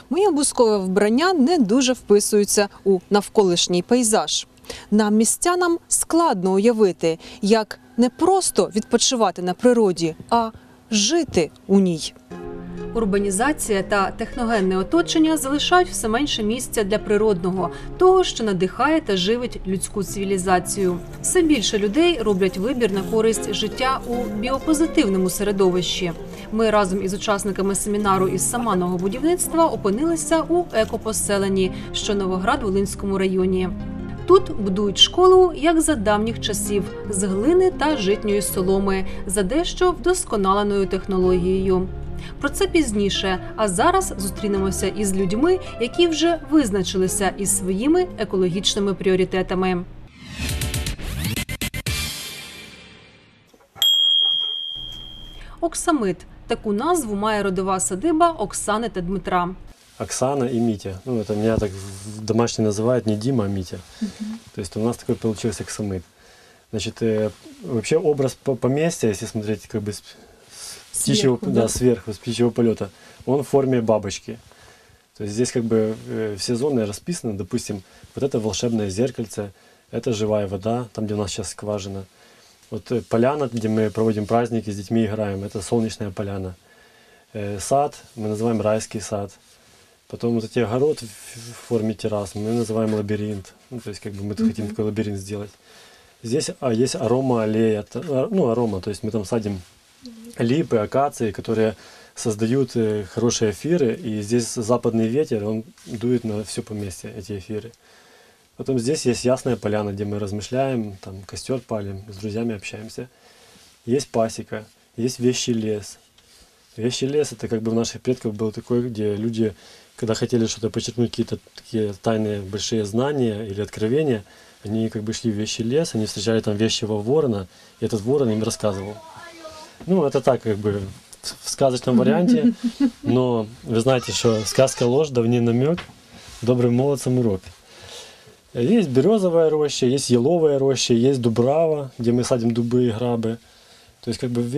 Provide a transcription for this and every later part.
Моє бускове вбрання не дуже вписується у навколишній пейзаж. Нам, містянам, складно уявити, як не просто відпочивати на природі, а жити у ній. Урбанізація та техногенне оточення залишають все менше місця для природного, того, що надихає та живить людську цивілізацію. Все більше людей роблять вибір на користь життя у біопозитивному середовищі. Ми разом із учасниками семінару із саманного будівництва опинилися у екопоселенні, що Новоград-Волинському районі. Тут будують школу, як за давніх часів, з глини та житньої соломи, за дещо вдосконаленою технологією. Про це пізніше, а зараз зустрінемося із людьми, які вже визначилися із своїми екологічними пріоритетами. Оксамит – таку назву має родова садиба Оксани та Дмитра. Оксана и Митя. Ну, это меня так домашние называют не Дима, а Митя. То есть у нас такой получился оксамит. Значит, вообще образ поместья, если смотреть как бы с птичьего, сверху, с птичьего полета, он в форме бабочки. То есть здесь как бы все зоны расписаны. Допустим, вот это волшебное зеркальце, это живая вода, там, где у нас сейчас скважина. Вот поляна, где мы проводим праздники, с детьми играем, это солнечная поляна. Сад, мы называем райский сад. Потом вот эти огород в форме террас мы называем лабиринт. Ну, то есть как бы мы хотим такой лабиринт сделать. Здесь есть арома-аллея, ну арома, то есть мы там садим липы, акации, которые создают хорошие эфиры. И здесь западный ветер, он дует на все поместье, эти эфиры. Потом здесь есть ясная поляна, где мы размышляем, там костер палим, с друзьями общаемся. Есть пасека, есть вещий лес. Вещий лес — это как бы у наших предков был такой, где люди, когда хотели что-то подчеркнуть, какие-то такие тайные большие знания или откровения, они как бы шли в вещий лес, они встречали там вещего ворона, и этот ворон им рассказывал. Ну, это так как бы в сказочном варианте, но вы знаете, что сказка ложь, давний намек, добрым молодцам урок. Есть березовая роща, есть еловая роща, есть дубрава, где мы садим дубы и грабы. То есть, как бы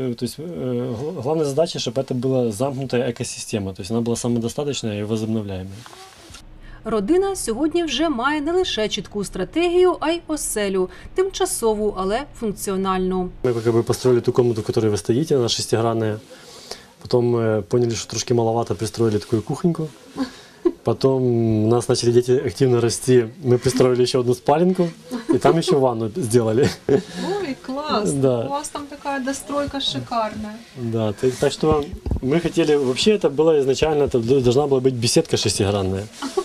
главная задача, чтобы это была замкнутая экосистема, то есть она была самодостаточная и возобновляемая. Родина сьогодні вже має не лише чітку стратегію, а й оселю, тимчасову, але функціональну. Мы как бы построили ту комнату, в которой вы стоите, она шестигранная. Потом поняли, что трошки маловато, пристроили такую кухоньку. Потом у нас начали дети активно расти, мы пристроили еще одну спаленку, и там еще ванну сделали. Ой, класс! Да. У вас там такая достройка шикарная. Да, так что мы хотели, вообще это было изначально, это должна была быть беседка шестигранная.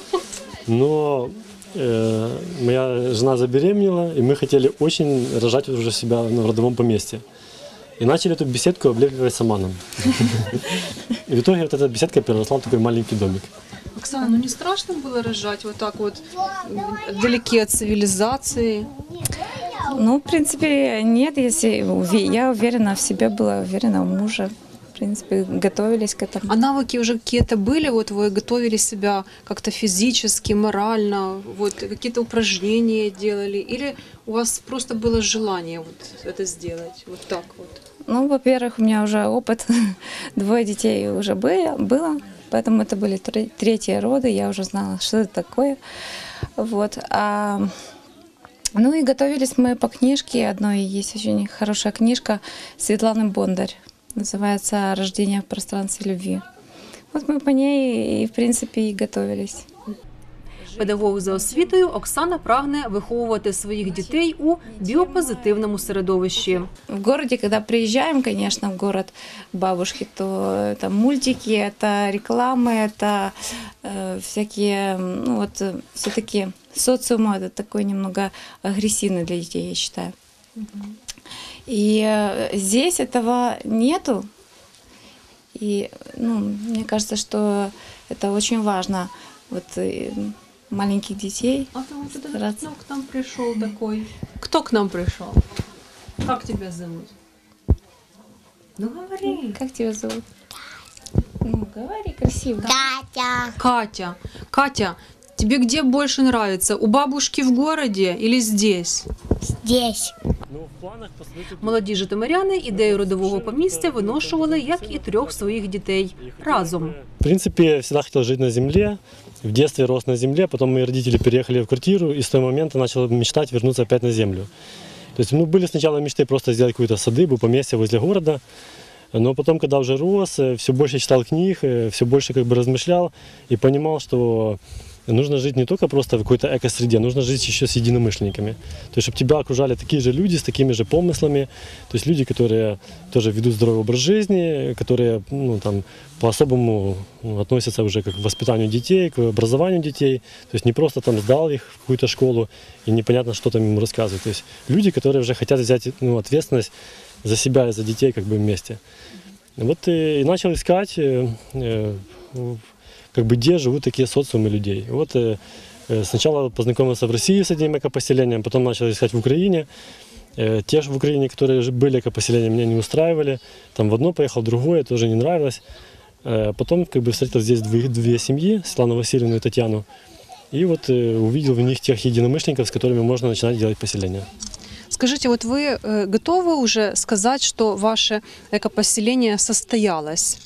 Но моя жена забеременела, и мы хотели очень рожать уже себя в родовом поместье. И начали эту беседку облепливать саманом. И в итоге вот эта беседка переросла в такой маленький домик. Оксана, ну не страшно было рожать вот так вот вдалеке от цивилизации? Ну, в принципе, нет, если я уверена в себе, была уверена в муже. В принципе, готовились к этому. А навыки уже какие-то были? Вот вы готовили себя как-то физически, морально, вот какие-то упражнения делали? Или у вас просто было желание вот это сделать? Вот так вот? Ну, во-первых, у меня уже опыт, 2 детей уже было, поэтому это были 3-е роды, я уже знала, что это такое. Вот. Ну и готовились мы по книжке, одной есть очень хорошая книжка Светланы Бондарь. Называется «Рождение в пространстве любви». Вот мы по ней и, в принципе, и готовились. Педагог за освітою Оксана прагне виховувати своїх дітей у біопозитивному середовищі. В городе, когда приезжаем, конечно, в город бабушки, то это мультики, это рекламы, это всякие, ну вот, все-таки социум это такой немного агрессивный для детей, я считаю. И здесь этого нету. И, ну, мне кажется, что это очень важно. Вот маленьких детей. А ты вот кто к нам пришел такой? Кто к нам пришел? Как тебя зовут? Ну говори. Как тебя зовут? Ну, говори красиво. Катя. Катя. Катя, тебе где больше нравится? У бабушки в городе или здесь? Здесь. Ну, Молоді житомиряни ідею родового помістя виношували, як і 3 своїх дітей разом. В принципе, всегда хотел жить на земле. В детстве рос на земле, потом мои родители переехали в квартиру, и с того момента начал мечтать вернуться опять на землю. То есть, были сначала мечты просто сделать какую-то садыбу, поместье возле города, но потом, когда уже рос, все больше читал книг, все больше размышлял и понимал, что нужно жить не только просто в какой-то экосреде, нужно жить еще с единомышленниками. То есть, чтобы тебя окружали такие же люди с такими же помыслами, то есть люди, которые тоже ведут здоровый образ жизни, которые по-особому относятся уже к воспитанию детей, к образованию детей. То есть не просто там сдал их в какую-то школу и непонятно, что там ему рассказывают. То есть люди, которые уже хотят взять ответственность за себя и за детей вместе. Вот и начал искать, где живут такие социумы людей. Вот сначала познакомился в России с одним экопоселением, потом начал искать в Украине. Те же в Украине, которые были экопоселения, меня не устраивали. Там в одно поехал, в другое, тоже не нравилось. Потом встретил здесь две семьи, Светлану Васильевну и Татьяну. И вот увидел в них тех единомышленников, с которыми можно начинать делать поселения. Скажите, вот вы готовы уже сказать, что ваше экопоселение состоялось?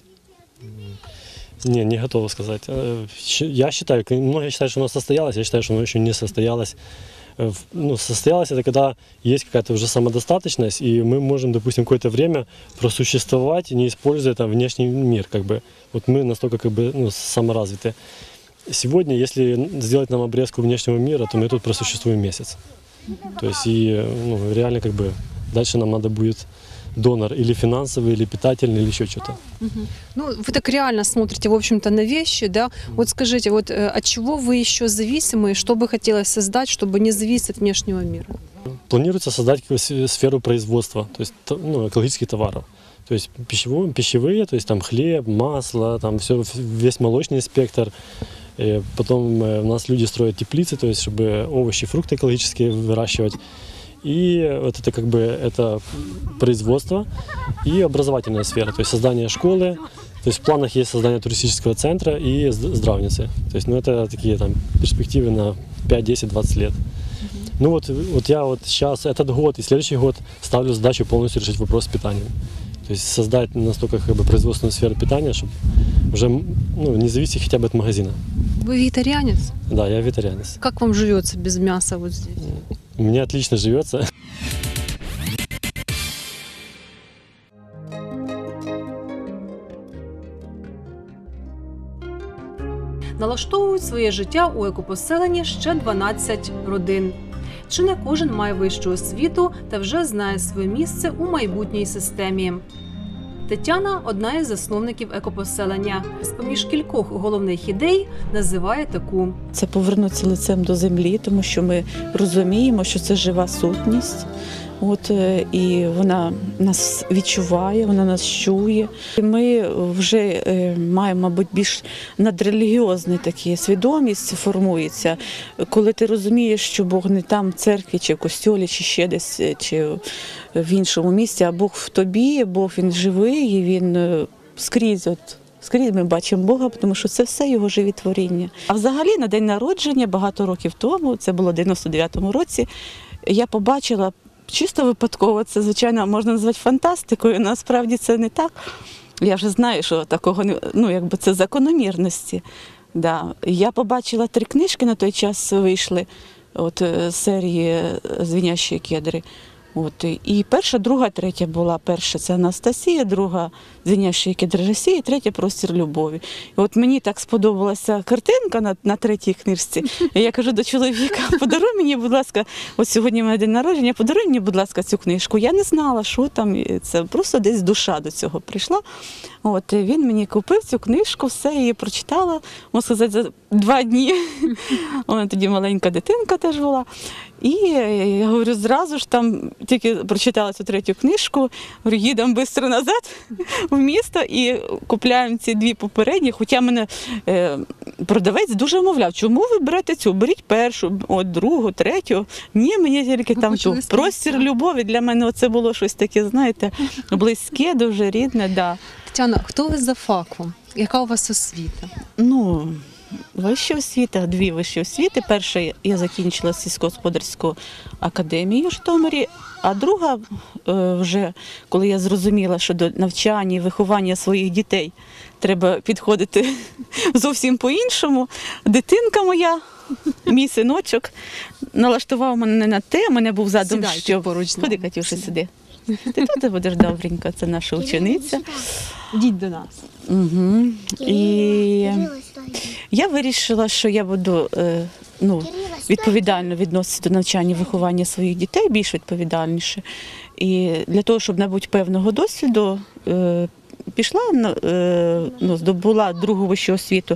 Не готов сказать. Я считаю, многие считают, что оно состоялось, я считаю, что оно еще не состоялось. Состоялось это, когда есть какая-то уже самодостаточность, и мы можем, допустим, какое-то время просуществовать, не используя внешний мир. Вот мы настолько саморазвиты. Сегодня, если сделать нам обрезку внешнего мира, то мы тут просуществуем месяц. То есть реально дальше нам надо будет донор или финансовый, или питательный, или еще что-то. Вы так реально смотрите, в общем-то, на вещи, да? Вот скажите, вот от чего вы еще зависимы, что бы хотелось создать, чтобы не зависеть от внешнего мира? Планируется создать сферу производства, то есть экологических товаров. То есть пищевые, то есть там хлеб, масло, там весь молочный спектр. И потом у нас люди строят теплицы, то есть чтобы овощи, фрукты экологические выращивать. И вот это это производство и образовательная сфера, то есть создание школы, то есть в планах есть создание туристического центра и здравницы. То есть это такие перспективы на 5, 10, 20 лет. Вот я сейчас, этот год и следующий год ставлю задачу полностью решить вопрос с питанием. То есть создать настолько производственную сферу питания, чтобы уже не зависеть хотя бы от магазина. Вы вегетарианец? Да, я вегетарианец. Как вам живется без мяса вот здесь? Мне отлично живется. Налаштовують своє життя у екопоселенні ще 12 родин. Чи не кожен має вищу освіту та вже знає своє місце у майбутній системі? Тетяна – одна із засновників екопоселення. З-поміж кількох головних ідей називає таку. Це повернутися лицем до землі, тому що ми розуміємо, що це жива сутність. І вона нас відчуває, вона нас чує. Ми вже маємо, мабуть, більш надрелігіозна така свідомість формується, коли ти розумієш, що Бог не там в церкві, чи в костьолі, чи ще десь, чи в іншому місці, а Бог в тобі, Бог він живий, і він скрізь. Скрізь ми бачимо Бога, тому що це все його живі творіння. А взагалі на день народження багато років тому, це було в 99-му році, я побачила чисто випадково, це, звичайно, можна назвати фантастикою, насправді це не так. Я вже знаю, що такого, це закономірності. Да. Я побачила 3 книжки на той час вийшли, серії «Звінящі кедри». І перша, друга, третя була. Перша – це Анастасія, друга – «Звінящі кедри Росії», третя – «Простір любові». І мені так сподобалася картинка на 3-й книжці. І я кажу до чоловіка, подаруй мені, будь ласка, сьогодні в мене день народження, подаруй мені, будь ласка, цю книжку. Я не знала, що там, це просто десь душа до цього прийшла. Він мені купив цю книжку, все, її прочитала, можна сказати, за 2 дні. Вона тоді маленька дитинка теж була. І я говорю, зразу ж там тільки прочитала цю 3-ю книжку, говорю, їдемо швидко назад в місто і купляємо ці 2 попередні. Хоча мене продавець дуже вмовляв, чому ви берете цю, беріть першу, другу, третю. Ні, мені тільки там ту. «Простір любові» для мене це було щось таке, знаєте, близьке, дуже рідне. Да. Тетяна, хто ви за фахом? Яка у вас освіта? вища освіта, 2 вищі освіти. Перша я закінчила сільськогосподарську академію в Житомирі, а друга вже, коли я зрозуміла, що до навчання і виховання своїх дітей треба підходити зовсім по-іншому, дитинка моя, мій синочок, налаштував мене на те, мене був задум, Сідайте що... поруч з Ходи, нами. Катюша, сиди. Ти тут будеш добренько, це наша учениця. Йдіть до нас. Угу. І я вирішила, що я буду відповідально відноситися до навчання і виховання своїх дітей, більш відповідальніше. І для того, щоб набути певного досвіду, пішла, здобула другу вищу освіту,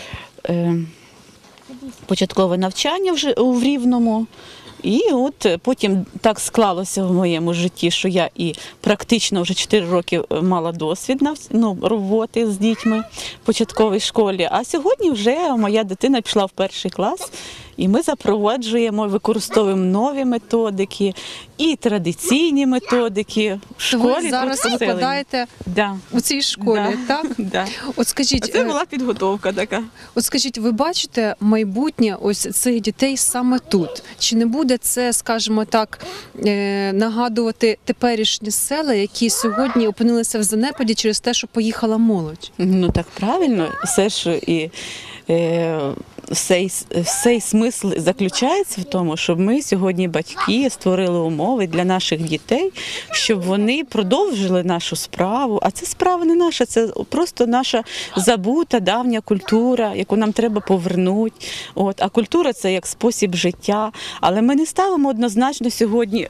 початкове навчання в Рівному. І от потім так склалося в моєму житті, що я і практично вже 4 роки мала досвід роботи з дітьми в початковій школі. А сьогодні вже моя дитина пішла в 1 клас, і ми запроваджуємо, використовуємо нові методики і традиційні методики в школі. Ви зараз тут поселені. викладаєте Да. у цій школі, Да. так? Да. От скажіть, Це була підготовка така. От скажіть, ви бачите майбутнє ось цих дітей саме тут? Чи не буде це, скажімо так, нагадувати теперішні села, які сьогодні опинилися в занепаді через те, що поїхала молодь? Ну так правильно, все ж і всей смисл заключається в тому, щоб ми сьогодні, батьки, створили умови для наших дітей, щоб вони продовжили нашу справу. А це справа не наша, це просто наша забута давня культура, яку нам треба повернути. А культура – це як спосіб життя. Але ми не ставимо однозначно сьогодні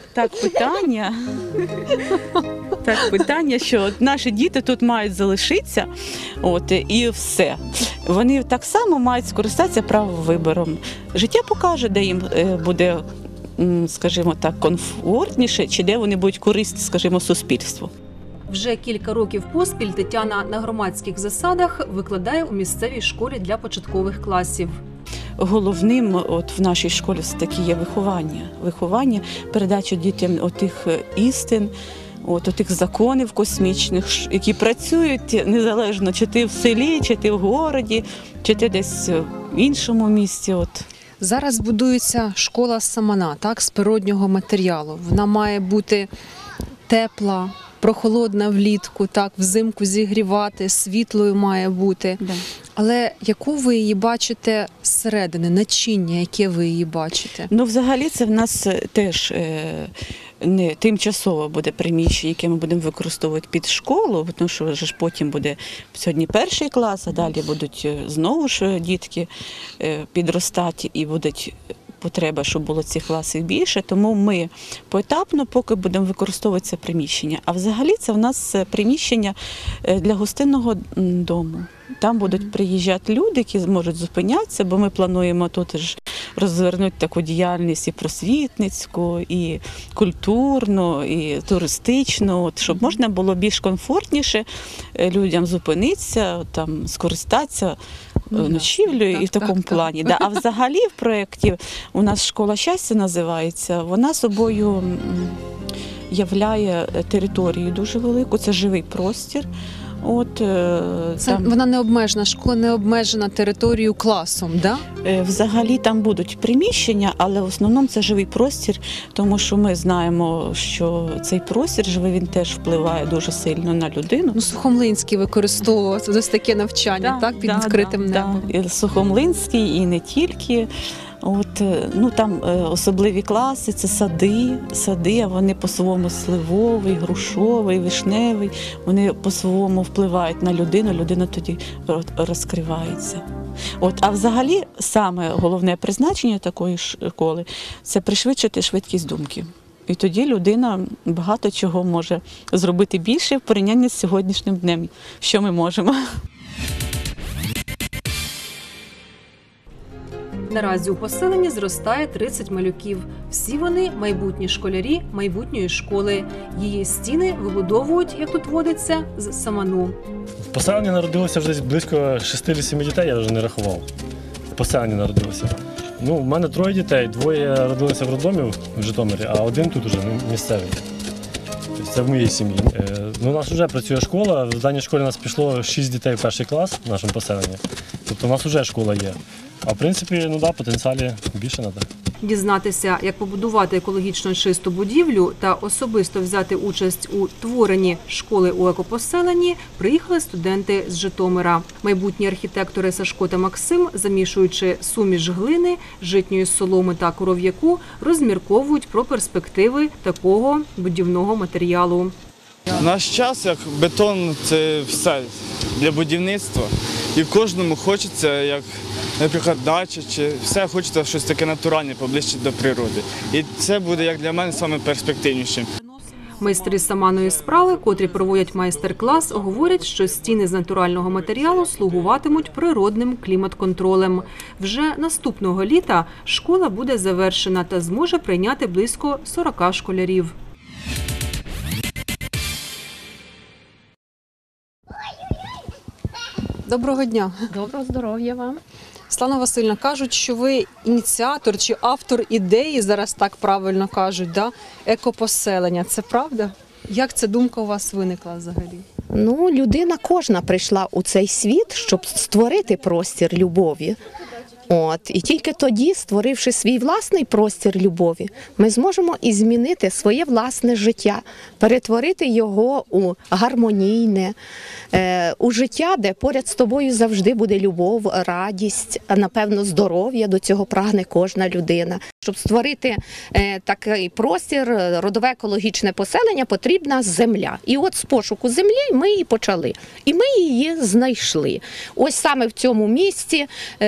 питання, що наші діти тут мають залишитися, і все. Вони так само мають скористатися правом вибором. Життя покаже, де їм буде, скажімо так, комфортніше, чи де вони будуть корисні, скажімо, суспільству. Вже кілька років поспіль Тетяна на громадських засадах викладає у місцевій школі для початкових класів. Головним в нашій школі все-таки є виховання, передача дітям отих істин, отих законів космічних, які працюють незалежно, чи ти в селі, чи ти в городі, чи ти десь в іншому місці. Зараз будується школа самана, так, з природнього матеріалу. Вона має бути тепла, прохолодна влітку, так, взимку зігрівати, світлою має бути. Да. Але яку ви її бачите зсередини, начиння, яке ви її бачите? Взагалі це в нас теж не тимчасово буде приміщення, яке ми будемо використовувати під школу, тому що ж потім буде сьогодні 1 клас, а далі будуть знову ж дітки підростати і будуть потреба, щоб було цих класів більше, тому ми поетапно поки будемо використовувати це приміщення. А взагалі це в нас приміщення для гостинного дому. Там будуть приїжджати люди, які зможуть зупинятися, бо ми плануємо тут ж розвернути таку діяльність і просвітницьку, і культурну, і туристичну, щоб можна було більш комфортніше людям зупинитися, там, скористатися ночівлею і в такому плані. Да. А взагалі в проєкті у нас «Школа щастя» називається, вона собою являє територію дуже велику, це живий простір. Вона не обмежена, школа не обмежена територією класом, да? Взагалі там будуть приміщення, але в основному це живий простір, тому що ми знаємо, що цей простір живий, він теж впливає дуже сильно на людину. Сухомлинський використовував ось таке навчання, так, під відкритим небом. І Сухомлинський, і не тільки. Там особливі класи, це сади, а вони по-своєму сливовий, грушовий, вишневий, вони по-своєму впливають на людину, людина тоді розкривається. А взагалі саме головне призначення такої школи – це пришвидшити швидкість думки. І тоді людина багато чого може зробити більше в порівнянні з сьогоднішнім днем, що ми можемо. Наразі у поселенні зростає 30 малюків. Всі вони – майбутні школярі майбутньої школи. Її стіни вибудовують, як тут водиться, з саману. В поселенні народилося вже близько 6-7 дітей, я вже не рахував. В поселенні народилося. У мене 3 дітей, 2 родилися в роддомі в Житомирі, а 1 тут уже місцевий. Тобто це в моїй сім'ї. Ну, у нас вже працює школа. В даній школі у нас пішло 6 дітей в перший клас в нашому поселенні. Тобто у нас вже школа є. А в принципі, ну да, потенціалі більше треба. Дізнатися, як побудувати екологічно чисту будівлю та особисто взяти участь у творенні школи у екопоселенні, приїхали студенти з Житомира. Майбутні архітектори Сашко та Максим, замішуючи суміш глини, житньої соломи та коров'яку, розмірковують про перспективи такого будівного матеріалу. В наш час, як бетон, це все для будівництва. І кожному хочеться, як, наприклад, дача, чи все хочеться щось таке натуральне, поближче до природи. І це буде, як для мене, саме перспективнішим. Майстри саманої справи, котрі проводять майстер-клас, говорять, що стіни з натурального матеріалу слугуватимуть природним клімат-контролем. Вже наступного літа школа буде завершена та зможе прийняти близько 40 школярів. Доброго дня. Доброго здоров'я вам. Слава Васильівна, кажуть, що ви ініціатор чи автор ідеї, зараз так правильно кажуть, да? Екопоселення. Це правда? Як ця думка у вас виникла взагалі? Ну, людина кожна прийшла у цей світ, щоб створити простір любові. І тільки тоді, створивши свій власний простір любові, ми зможемо і змінити своє власне життя, перетворити його у гармонійне, у життя, де поряд з тобою завжди буде любов, радість, а напевно здоров'я, до цього прагне кожна людина. Щоб створити такий простір, родове екологічне поселення, потрібна земля. І от з пошуку землі ми і почали. І ми її знайшли. Ось саме в цьому місці,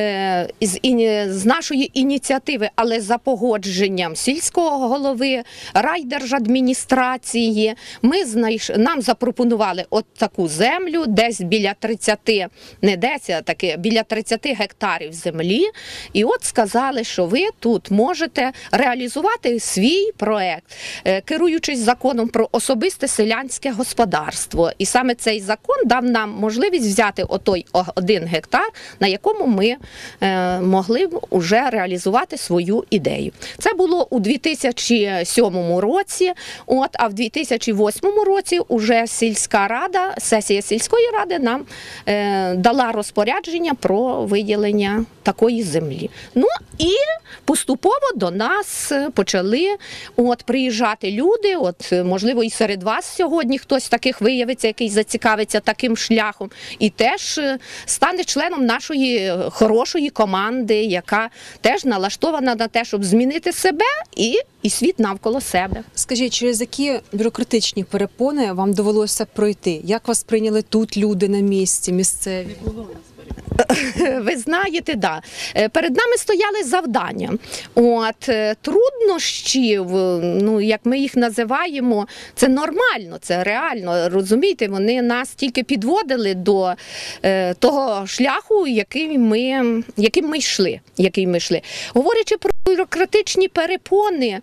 з нашої ініціативи, але за погодженням сільського голови, райдержадміністрації, нам запропонували от таку землю, десь біля 30, не десь, а таки, біля 30 гектарів землі. І от сказали, що ви тут можете реалізувати свій проект, керуючись законом про особисте селянське господарство. І саме цей закон дав нам можливість взяти отой 1 гектар, на якому ми могли б уже реалізувати свою ідею. Це було у 2007 році, а в 2008 році уже сільська рада, сесія сільської ради нам дала розпорядження про виділення такої землі. Ну і поступово до нас почали приїжджати люди, можливо і серед вас сьогодні хтось таких виявиться, який зацікавиться таким шляхом, і теж стане членом нашої хорошої команди, яка теж налаштована на те, щоб змінити себе і світ навколо себе. Скажіть, через які бюрократичні перепони вам довелося пройти? Як вас прийняли тут люди на місці, місцеві? Ви знаєте, да. Перед нами стояли завдання. Труднощів, як ми їх називаємо, це нормально, це реально. Розумієте, вони нас тільки підводили до того шляху, яким ми йшли. Говорячи про бюрократичні перепони,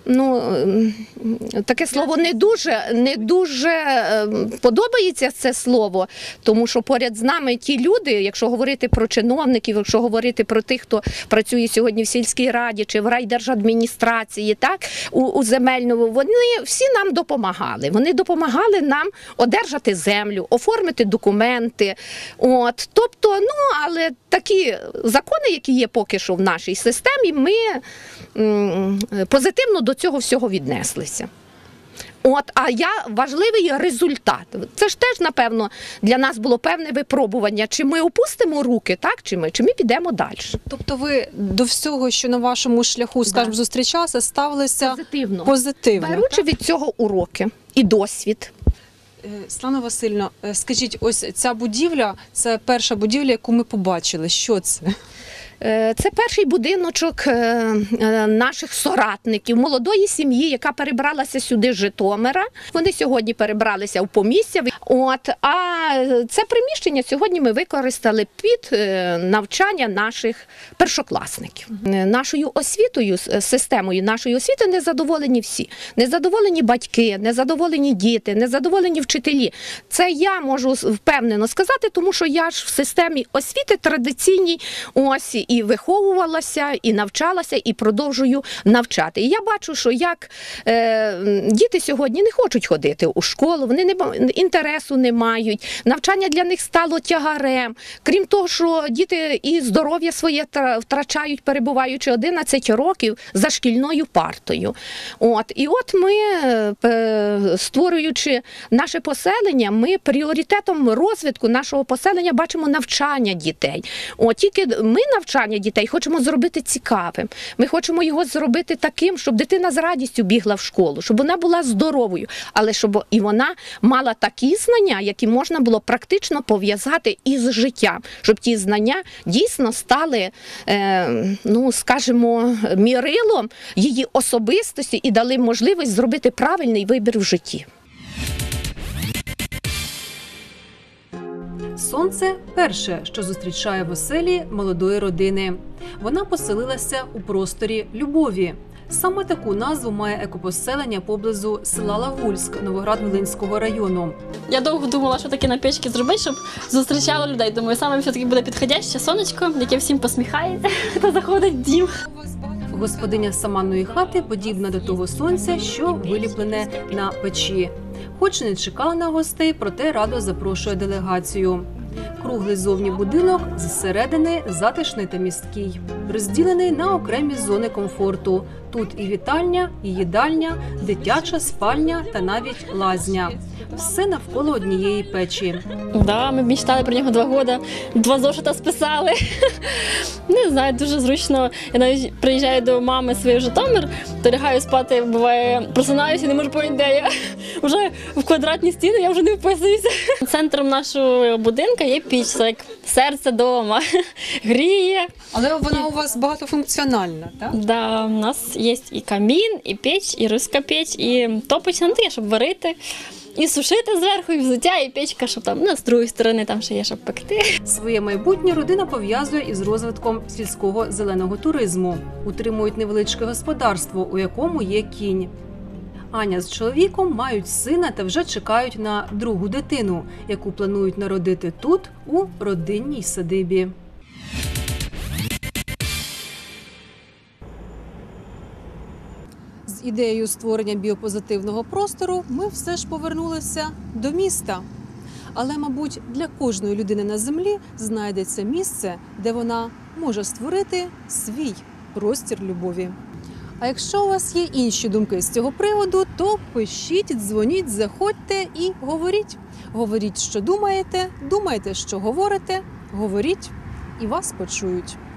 таке слово не дуже подобається це слово, тому що поряд з нами ті люди, якщо говорити про чиновників, якщо говорити про тих, хто працює сьогодні в сільській раді чи в райдержадміністрації, у земельному, вони всі нам допомагали. Вони допомагали нам одержати землю, оформити документи. Тобто, але такі закони, які є поки що в нашій системі, ми позитивно до цього всього віднеслися. Важливий результат. Це ж теж, напевно, для нас було певне випробування, чи ми опустимо руки, чи ми підемо далі. Тобто ви до всього, що на вашому шляху, скажімо, зустрічалися, ставилися позитивно. Беручи від цього уроки і досвід. Слава Васильівна, скажіть, ось ця будівля, це перша будівля, яку ми побачили. Що це? Це перший будиночок наших соратників, молодої сім'ї, яка перебралася сюди з Житомира. Вони сьогодні перебралися в Помістя. А це приміщення сьогодні ми використали під навчання наших першокласників. Нашою освітою, системою нашої освіти незадоволені всі. Незадоволені батьки, незадоволені діти, незадоволені вчителі. Це я можу впевнено сказати, тому що я ж в системі освіти традиційній, і виховувалася, і навчалася, і продовжую навчати. І я бачу, що як діти сьогодні не хочуть ходити у школу, вони інтересу не мають, навчання для них стало тягарем. Крім того, що діти і здоров'я своє втрачають, перебуваючи 11 років за шкільною партою. І от ми, створюючи наше поселення, ми пріоритетом розвитку нашого поселення бачимо навчання дітей. Тільки ми навчання дітей хочемо зробити цікавим. Ми хочемо його зробити таким, щоб дитина з радістю бігла в школу, щоб вона була здоровою, але щоб і вона мала такі знання, які можна було практично пов'язати із життям, щоб ті знання дійсно стали, скажімо, мірилом її особистості і дали можливість зробити правильний вибір в житті. Сонце – перше, що зустрічає в оселі молодої родини. Вона поселилася у просторі любові. Саме таку назву має екопоселення поблизу села Лагульськ Новоград-Волинського району. Я довго думала, що таке на печці зробити, щоб зустрічало людей. Думаю, саме все-таки буде підходяще сонечко, яке всім посміхається та заходить в дім. Господиня саманної хати подібна до того сонця, що виліплене на печі. Хоч не чекала на гостей, проте радо запрошує делегацію. Круглий зовні будинок зсередини затишний та місткий, розділений на окремі зони комфорту. Тут і вітальня, і їдальня, дитяча спальня та навіть лазня. Все навколо однієї печі. Да, ми мечтали про нього 2 роки, 2 зошита списали. Не знаю, дуже зручно. Я навіть приїжджаю до мами своєї в Житомир, то лягаю спати, буває, просинаюся і не можу поняти, де я. Вже в квадратні стіни я вже не вписуюся. Центром нашого будинку є піч, це як серце дома. Гріє. Але вона у вас багатофункціональна, так? Да, у нас є і камін, і піч, і руська піч, і топить на те, щоб варити. І сушити зверху, і взуття, і печка, щоб там, з другої сторони там ще є, щоб пекти. Своє майбутнє родина пов'язує із розвитком сільського зеленого туризму. Утримують невеличке господарство, у якому є кінь. Аня з чоловіком мають сина та вже чекають на другу дитину, яку планують народити тут, у родинній садибі. З ідеєю створення біопозитивного простору ми все ж повернулися до міста. Але, мабуть, для кожної людини на землі знайдеться місце, де вона може створити свій простір любові. А якщо у вас є інші думки з цього приводу, то пишіть, дзвоніть, заходьте і говоріть. Говоріть, що думаєте, думайте, що говорите, говоріть, і вас почують.